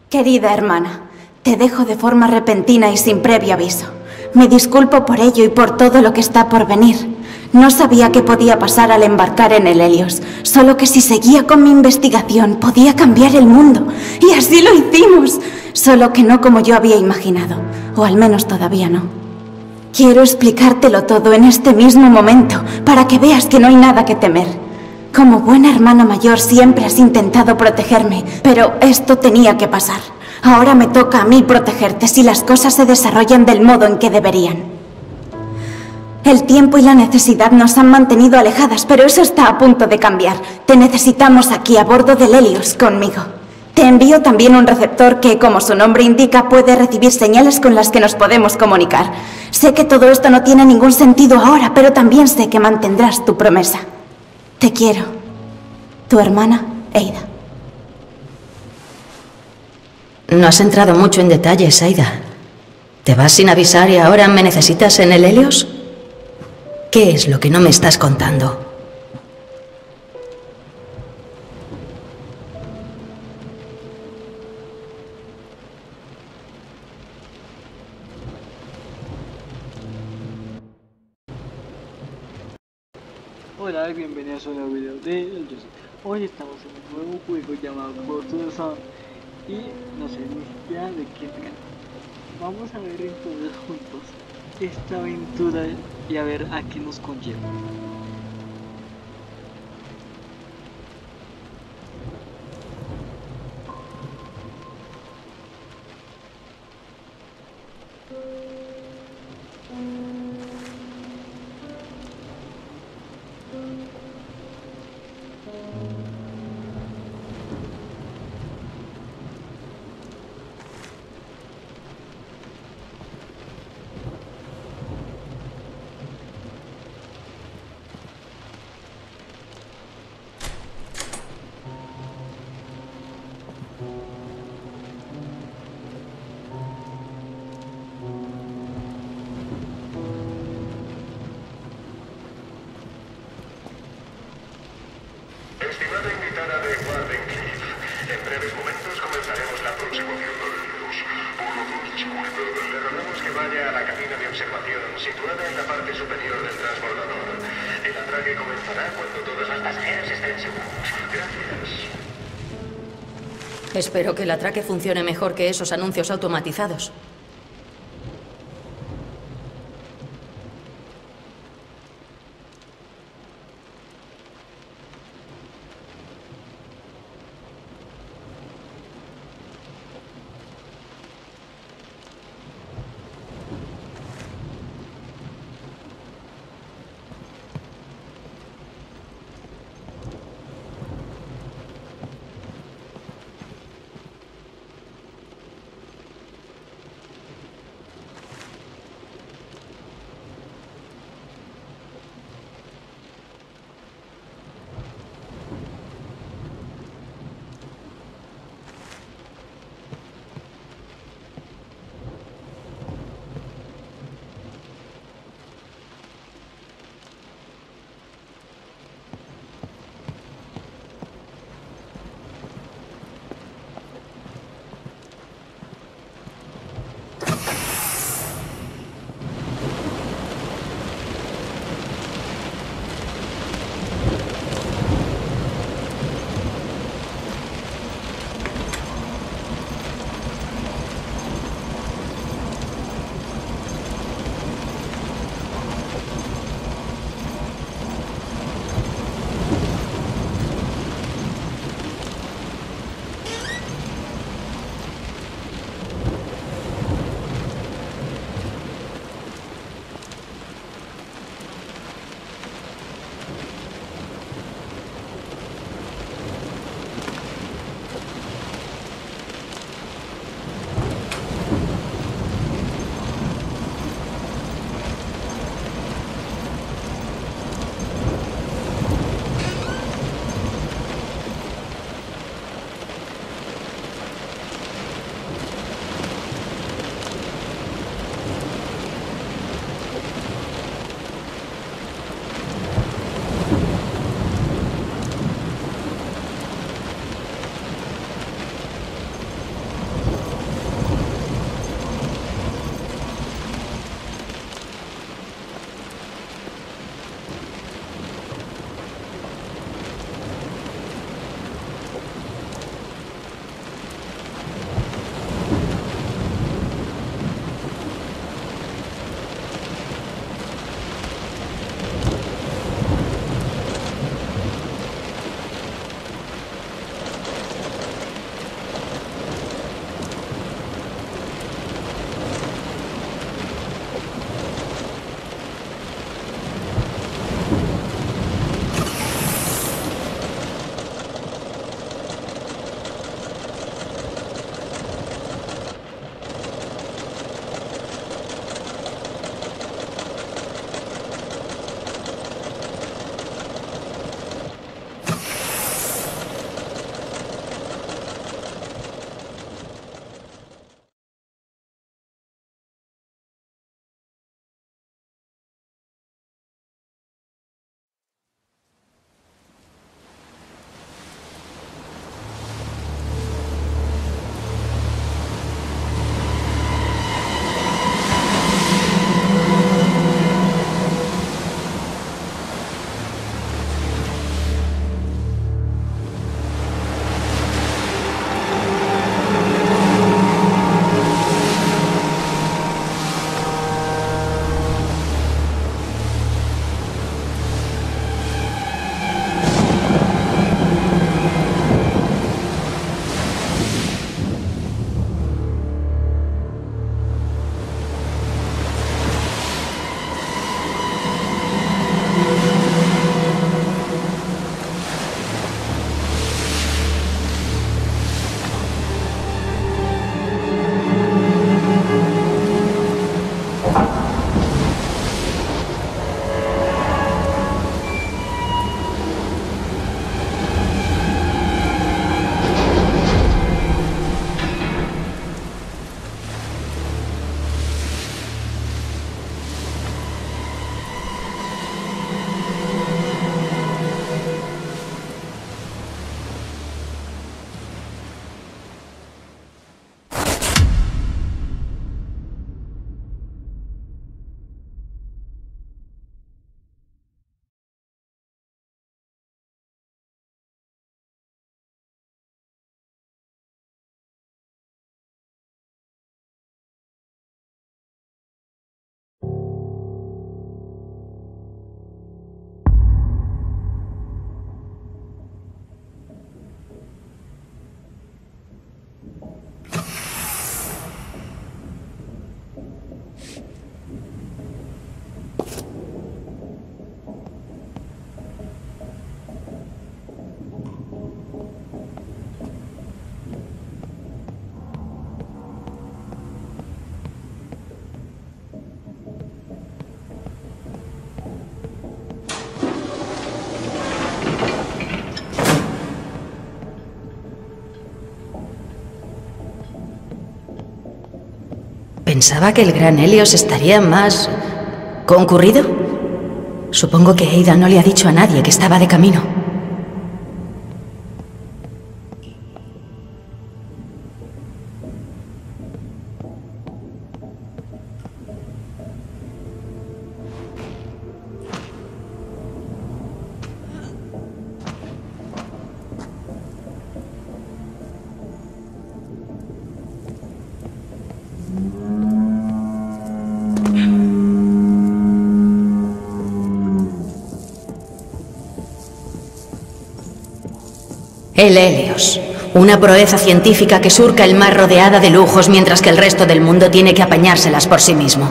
Querida hermana, te dejo de forma repentina y sin previo aviso. Me disculpo por ello y por todo lo que está por venir. No sabía qué podía pasar al embarcar en el Helios, solo que si seguía con mi investigación podía cambiar el mundo. Y así lo hicimos, solo que no como yo había imaginado, o al menos todavía no. Quiero explicártelo todo en este mismo momento, para que veas que no hay nada que temer. Como buena hermana mayor siempre has intentado protegerme, pero esto tenía que pasar. Ahora me toca a mí protegerte si las cosas se desarrollan del modo en que deberían. El tiempo y la necesidad nos han mantenido alejadas, pero eso está a punto de cambiar. Te necesitamos aquí a bordo del Helios conmigo. Te envío también un receptor que, como su nombre indica, puede recibir señales con las que nos podemos comunicar. Sé que todo esto no tiene ningún sentido ahora, pero también sé que mantendrás tu promesa. Te quiero. Tu hermana, Ada. No has entrado mucho en detalles, Aida. ¿Te vas sin avisar y ahora me necesitas en el Helios? ¿Qué es lo que no me estás contando? Hola y bienvenidos a un nuevo video de El Yoshi. Hoy estamos en un nuevo juego llamado Fortune Sound y no sé ni siquiera de qué trata. Vamos a ver entonces juntos esta aventura y a ver a qué nos conlleva. Estimada invitada de Wardenclyffe, en breves momentos comenzaremos la aproximación del Helios. Por lo disculpe, le rogamos que vaya a la cabina de observación situada en la parte superior del transbordador. El atraque comenzará cuando todos los pasajeros estén seguros. Gracias. Espero que el atraque funcione mejor que esos anuncios automatizados. Pensaba que el Gran Helios estaría más... ¿concurrido? Supongo que Ada no le ha dicho a nadie que estaba de camino. El Helios, una proeza científica que surca el mar rodeada de lujos mientras que el resto del mundo tiene que apañárselas por sí mismo.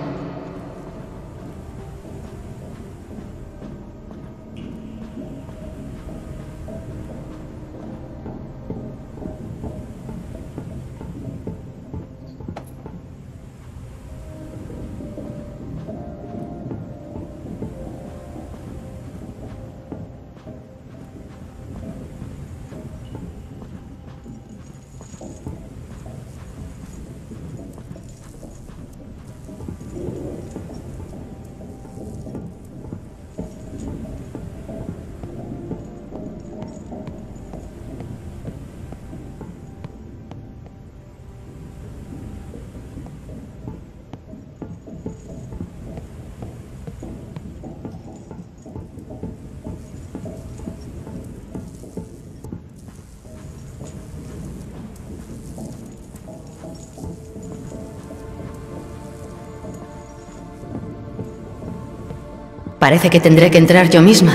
Parece que tendré que entrar yo misma.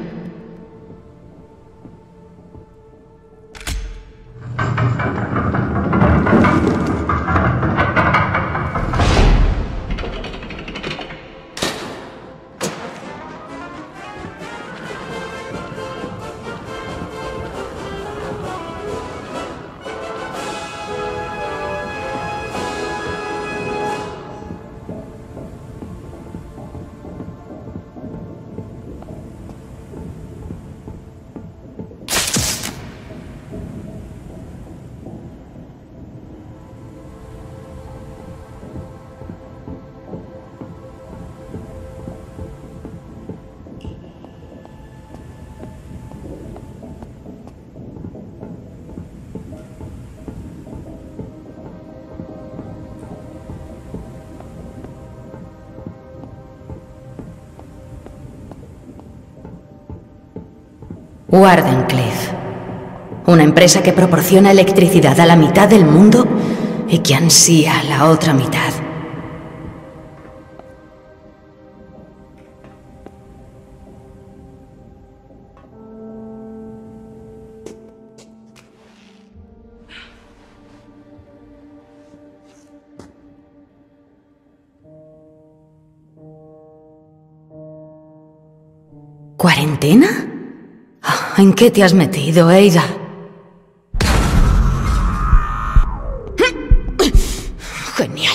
Wardenclyffe, una empresa que proporciona electricidad a la mitad del mundo y que ansía la otra mitad. ¿Cuarentena? ¿En qué te has metido, Ada? Genial.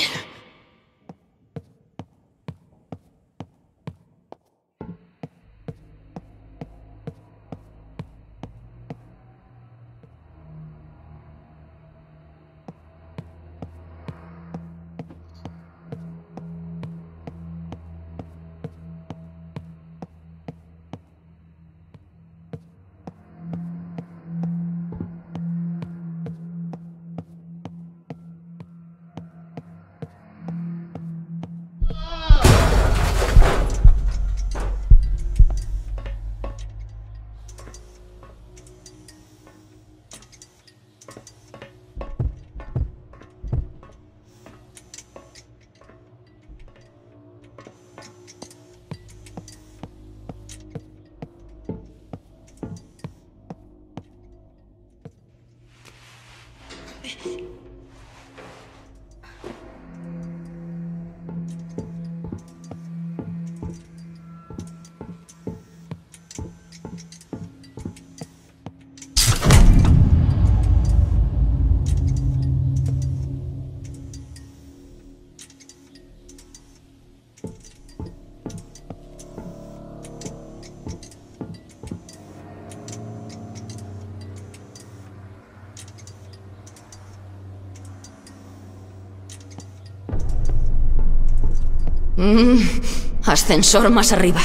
Ascensor más arriba.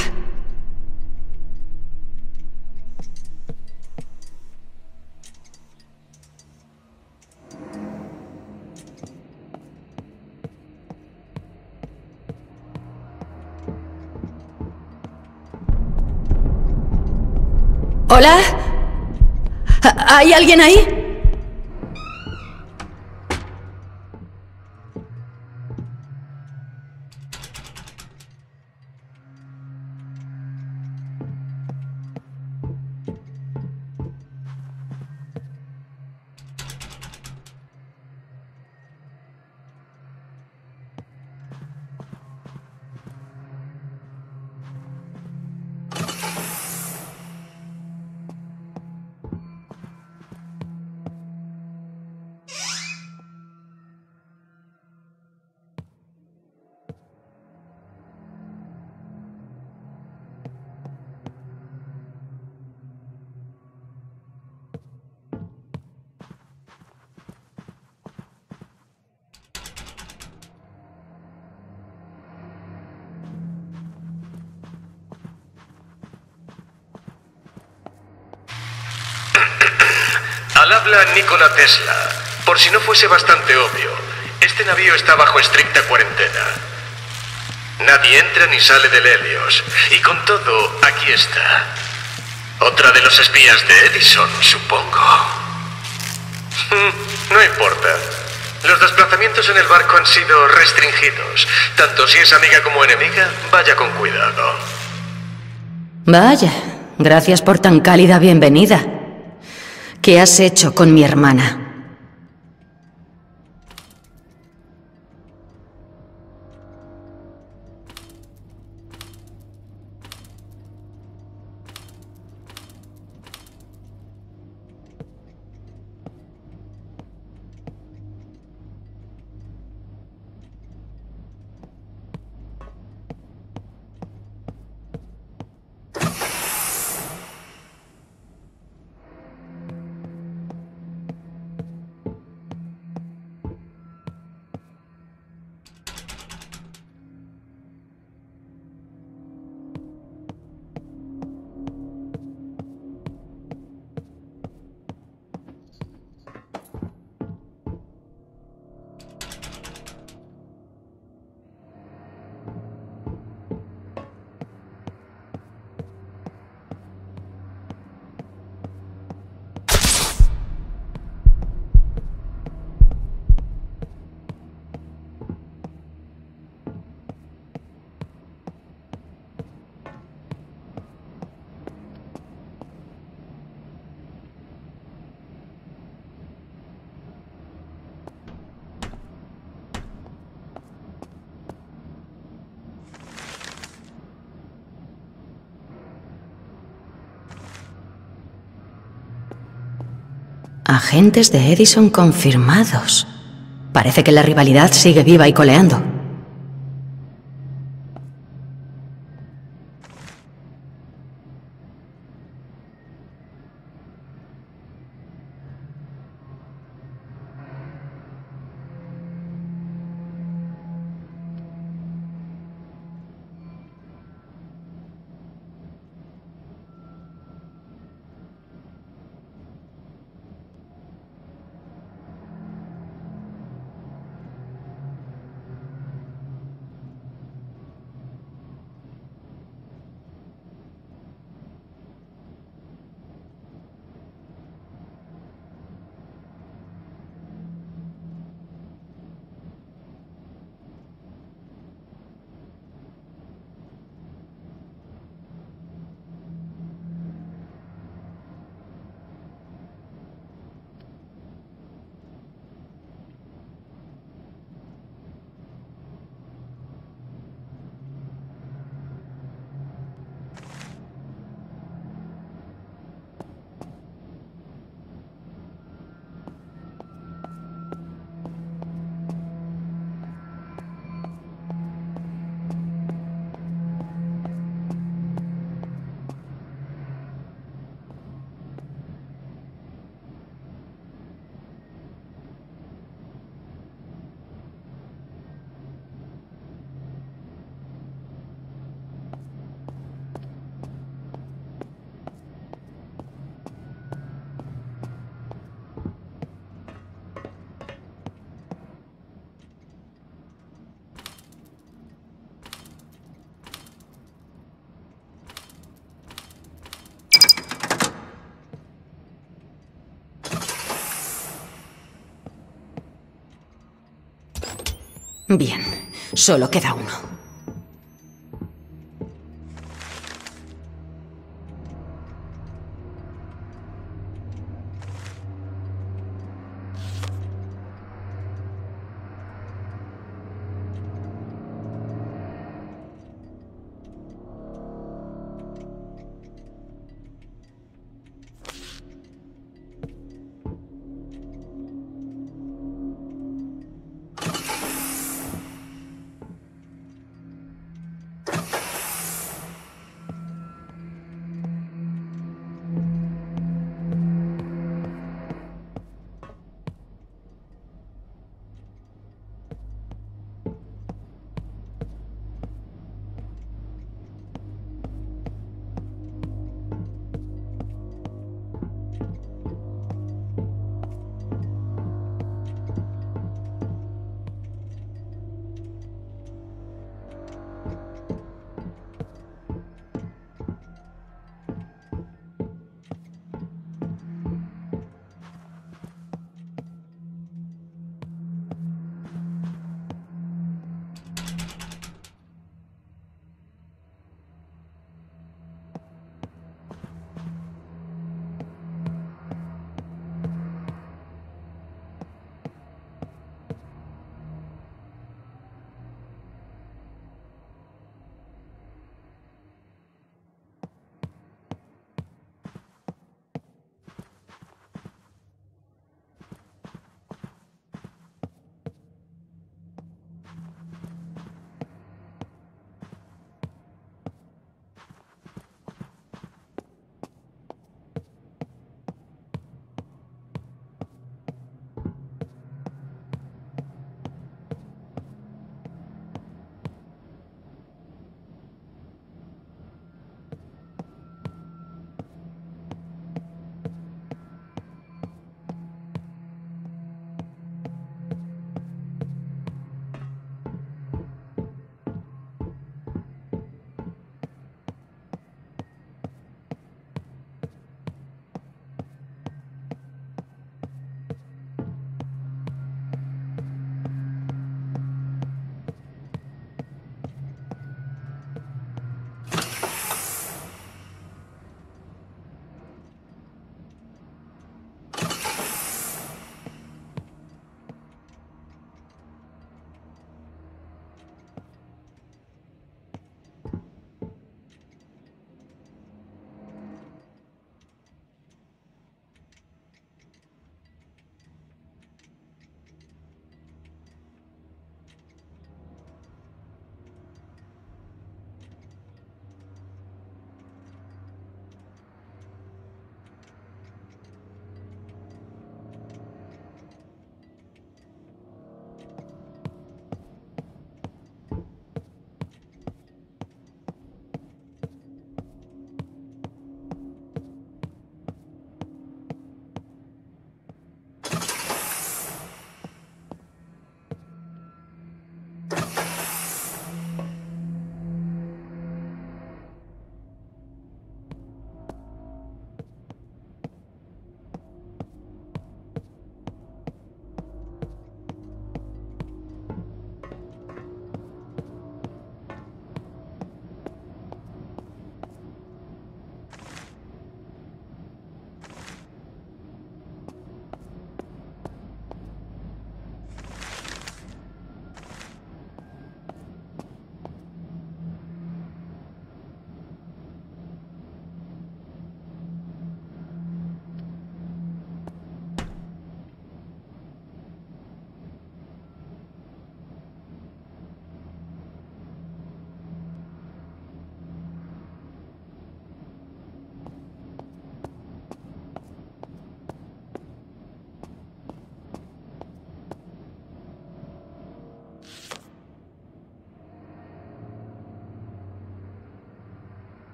¿Hola? ¿Hay alguien ahí? Al habla Nikola Tesla. Por si no fuese bastante obvio, este navío está bajo estricta cuarentena. Nadie entra ni sale del Helios. Y con todo, aquí está. Otra de los espías de Edison, supongo. No importa. Los desplazamientos en el barco han sido restringidos. Tanto si es amiga como enemiga, vaya con cuidado. Vaya, gracias por tan cálida bienvenida. ¿Qué has hecho con mi hermana? Agentes de Edison confirmados. Parece que la rivalidad sigue viva y coleando. Bien, solo queda uno.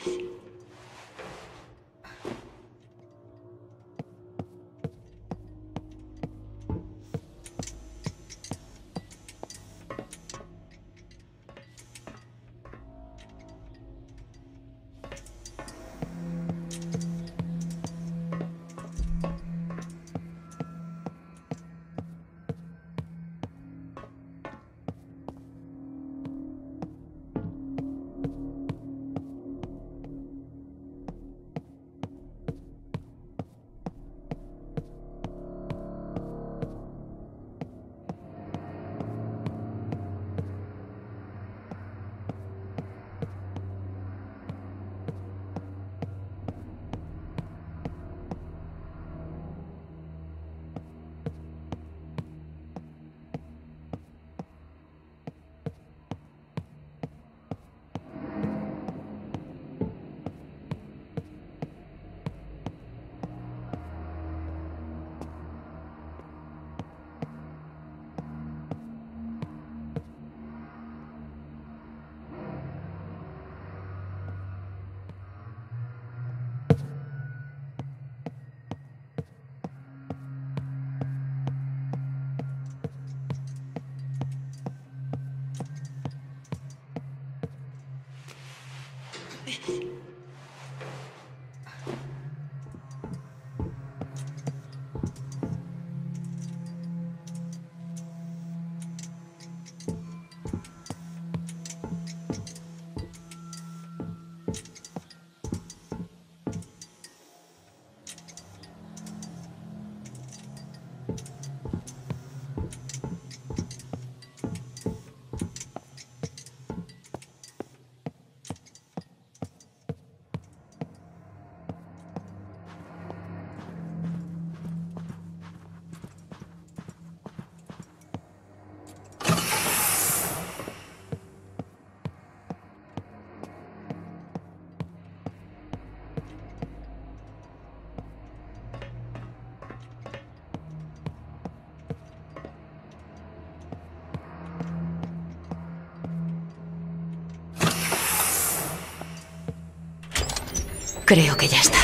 Creo que ya está.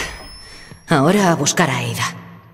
Ahora a buscar a Ada.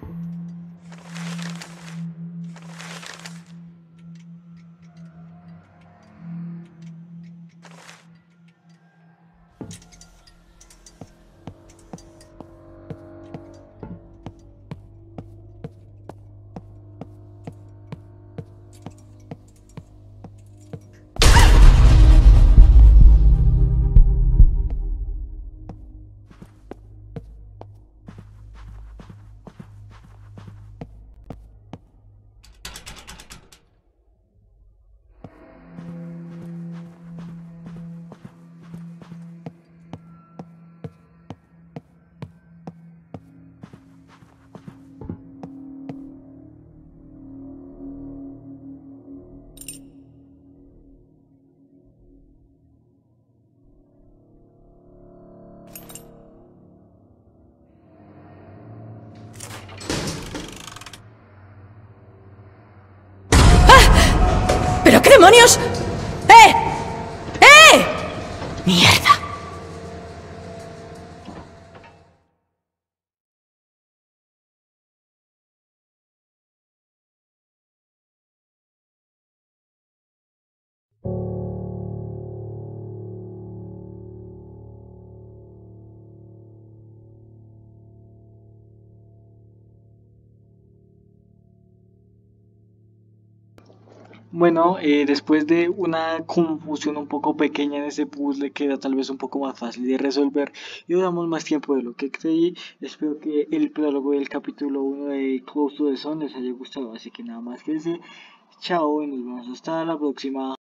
¿Pero qué demonios? ¡Eh! ¡Eh! ¡Mierda! Bueno, después de una confusión un poco pequeña en ese puzzle, queda tal vez un poco más fácil de resolver y duramos más tiempo de lo que creí. Espero que el prólogo del capítulo 1 de Close to the Sun les haya gustado, así que nada más que decir, chao y nos vemos hasta la próxima.